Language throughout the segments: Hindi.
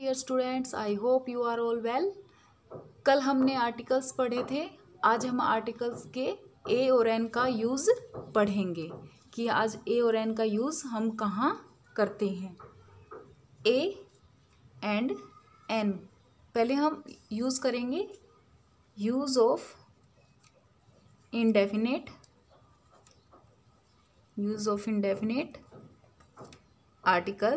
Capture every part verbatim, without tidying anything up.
Dear students, I hope you are all well. कल हमने आर्टिकल्स पढ़े थे। आज हम आर्टिकल्स के ए और एन का यूज़ पढ़ेंगे कि आज ए और एन का यूज़ हम कहाँ करते हैं। ए एंड एन पहले हम यूज़ करेंगे। Use of indefinite use of indefinite article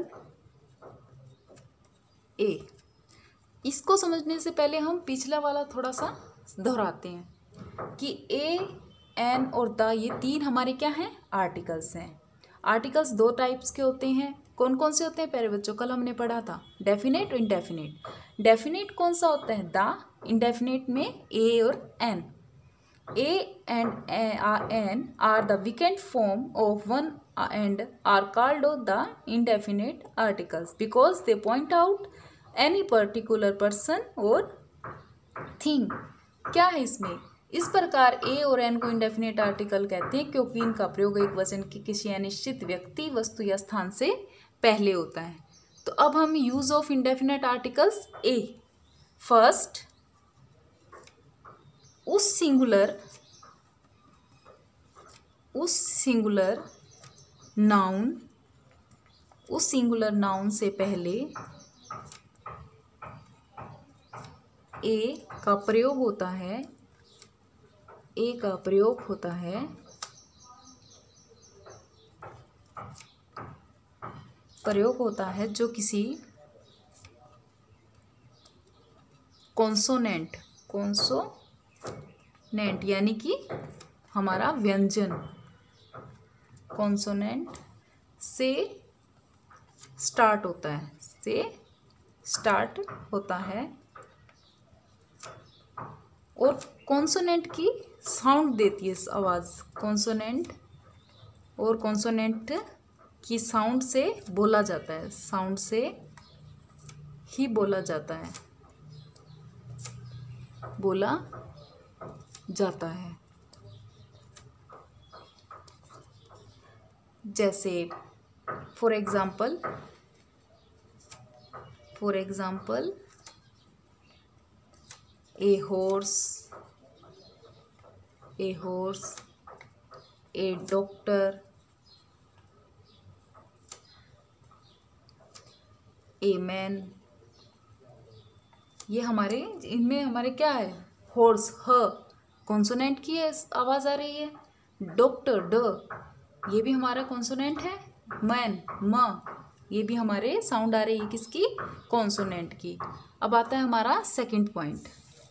a. इसको समझने से पहले हम पिछला वाला थोड़ा सा दोहराते हैं कि ए एन और द ये तीन हमारे क्या हैं, आर्टिकल्स हैं। आर्टिकल्स दो टाइप्स के होते हैं। कौन कौन से होते हैं प्यारे बच्चों? कल हमने पढ़ा था डेफिनेट और इंडेफिनेट। डेफिनेट कौन सा होता है? द। इंडेफिनेट में ए और an. A and an are the weakened form of one and are called the indefinite articles because they point out any particular person or thing। क्या है इसमें? इस प्रकार ए और एन को इंडेफिनेट आर्टिकल कहते हैं क्योंकि इनका प्रयोग एक वचन के किसी अनिश्चित व्यक्ति, वस्तु या स्थान से पहले होता है। तो अब हम use of indefinite articles a. First, उस सिंगुलर उस सिंगुलर नाउन उस सिंगुलर नाउन से पहले ए का प्रयोग होता है ए का प्रयोग होता है प्रयोग होता है जो किसी कॉन्सोनेंट कॉन्सोनेंट यानी कि हमारा व्यंजन कॉन्सोनेंट से स्टार्ट होता है से स्टार्ट होता है और कॉन्सोनेंट की साउंड देती है आवाज़। कॉन्सोनेंट और कॉन्सोनेंट की साउंड से बोला जाता है साउंड से ही बोला जाता है बोला जाता है जैसे for example for example a horse a horse a doctor, a man. ये हमारे इनमें हमारे क्या है? हॉर्स ह कॉन्सोनेंट की आवाज़ आ रही है। डॉक्टर ड ये भी हमारा कॉन्सोनेंट है। मैन म ये भी हमारे साउंड आ रही है किसकी? कॉन्सोनेंट की। अब आता है हमारा सेकंड पॉइंट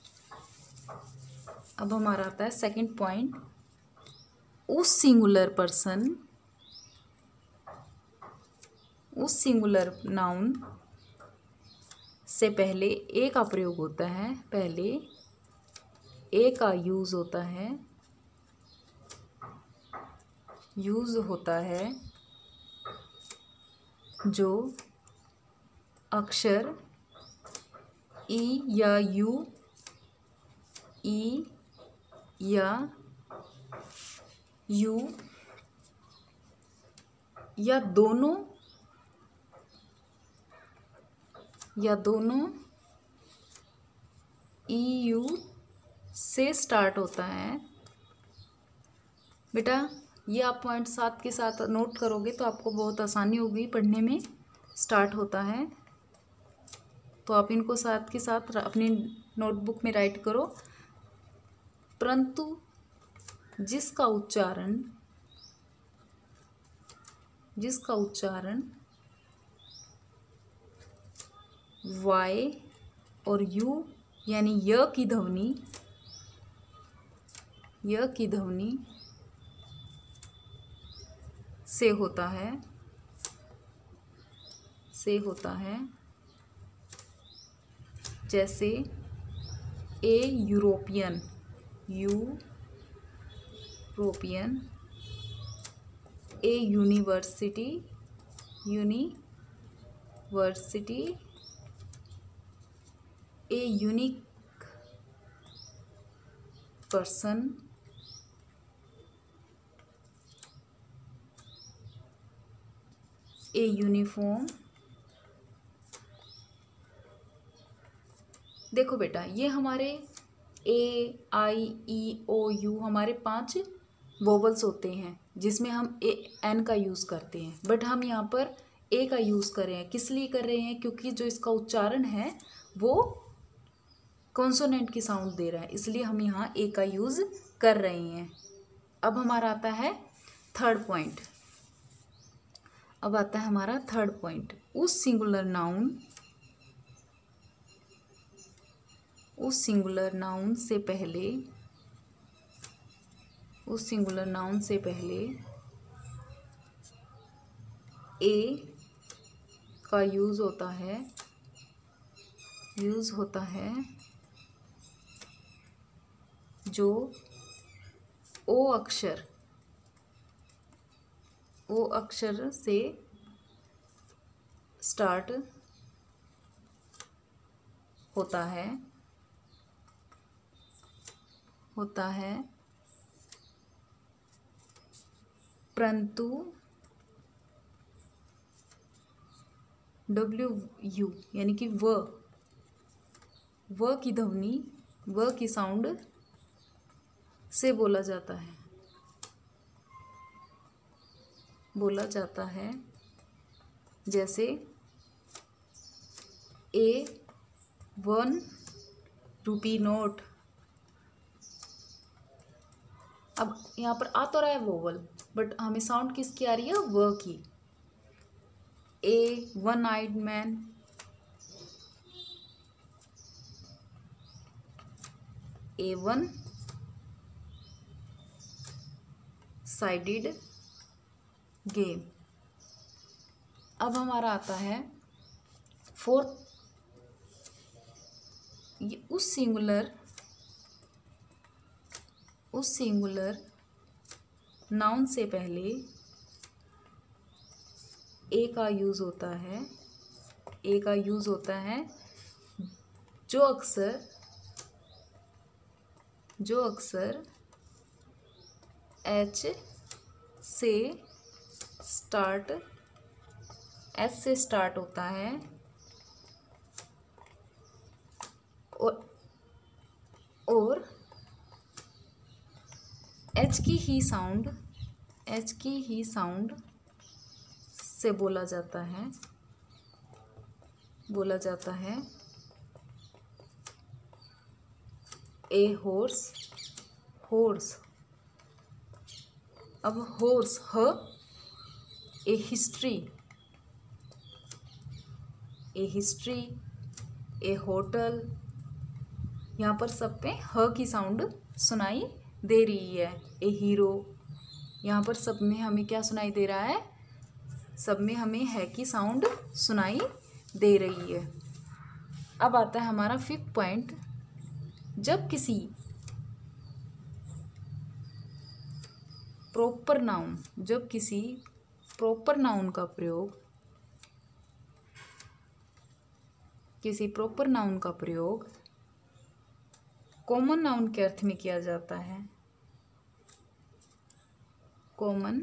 अब हमारा आता है सेकंड पॉइंट उस सिंगुलर पर्सन उस सिंगुलर नाउन से पहले ए का प्रयोग होता है पहले ए का यूज होता है यूज होता है जो अक्षर ई या यू ई या यू या दोनों या दोनों ई यू से स्टार्ट होता है। बेटा ये आप पॉइंट सात के साथ नोट करोगे तो आपको बहुत आसानी होगी पढ़ने में। स्टार्ट होता है तो आप इनको साथ के साथ अपनी नोटबुक में राइट करो। परंतु जिसका उच्चारण जिसका उच्चारण वाई और यू यानी य की ध्वनि य की ध्वनि से होता है से होता है जैसे a European European a university university a unique person a uniform देखो बेटा, ये हमारे ए, आई, ई, ओ, यू हमारे पांच वोवल्स होते हैं जिसमें हम ए एन का यूज़ करते हैं, बट हम यहाँ पर ए का यूज़ कर रहे हैं। किस लिए कर रहे हैं? क्योंकि जो इसका उच्चारण है वो कॉन्सोनेंट की साउंड दे रहा है, इसलिए हम यहाँ ए का यूज़ कर रहे हैं। अब हमारा आता है थर्ड पॉइंट। अब आता है हमारा थर्ड पॉइंट। उस सिंगुलर नाउन उस सिंगुलर नाउन से पहले उस सिंगुलर नाउन से पहले ए का यूज़ होता है यूज़ होता है जो ओ अक्षर ओ अक्षर से स्टार्ट होता है होता है परंतु डब्ल्यू यू यानी कि व व की ध्वनि व की साउंड से बोला जाता है बोला जाता है जैसे ए वन रुपी नोट। अब यहाँ पर आ तो रहा है वोवल, बट हमें साउंड किसकी आ रही है? व की। A one eyed man, a one sided game. अब हमारा आता है फोर्थ। ये उस सिंगुलर उस सिंगुलर नाउन से पहले ए का यूज़ होता है ए का यूज़ होता है जो अक्सर जो अक्सर एच से स्टार्ट एच से स्टार्ट होता है और और एच की ही साउंड एच की ही साउंड से बोला जाता है बोला जाता है ए हॉर्स हॉर्स। अब हॉर्स ह, a history a history a hotel. यहाँ पर सब पे ह की साउंड सुनाई दे रही है। ए हीरो, यहाँ पर सब में हमें क्या सुनाई दे रहा है? सब में हमें है की साउंड सुनाई दे रही है। अब आता है हमारा फिफ्थ पॉइंट। जब किसी प्रॉपर नाउन जब किसी प्रॉपर नाउन का प्रयोग किसी प्रॉपर नाउन का प्रयोग कॉमन नाउन के अर्थ में किया जाता है कॉमन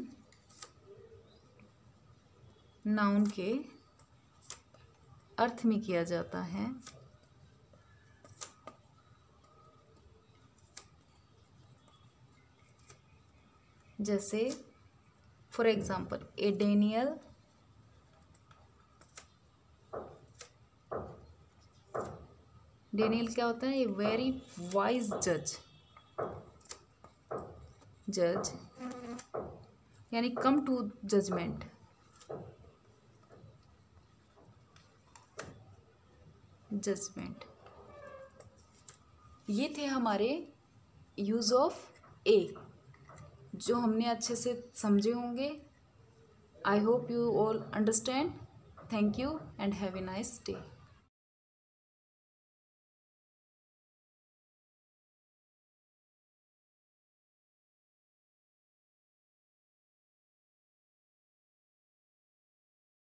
नाउन के अर्थ में किया जाता है जैसे for example a Daniel Daniel क्या होता है? ए वेरी वाइज जज जज यानी कम टू जजमेंट। जजमेंट ये थे हमारे यूज़ ऑफ ए जो हमने अच्छे से समझे होंगे। I hope you all understand. Thank you and have a nice day.